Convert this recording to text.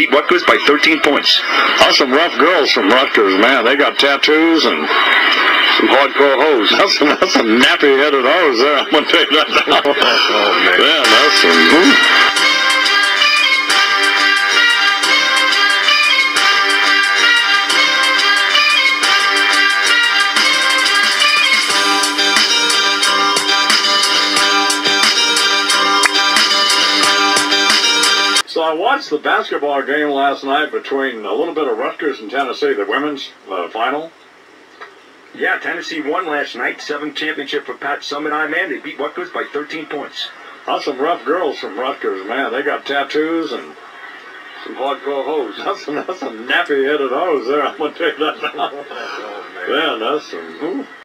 beat Rutgers by 13 points. That's some rough girls from Rutgers, man. They got tattoos and some hardcore hoes. That's some nappy-headed hoes there. I'm going to tell you that now. Oh, man. Yeah, that's some... So I watched the basketball game last night between a little bit of Rutgers and Tennessee, the women's final. Yeah, Tennessee won last night. 7th championship for Pat Summitt High, man. They beat Rutgers by 13 points. That's some rough girls from Rutgers, man. They got tattoos and some hardcore hoes. That's some nappy-headed hoes there. I'm going to tell you that now. Yeah, that's some...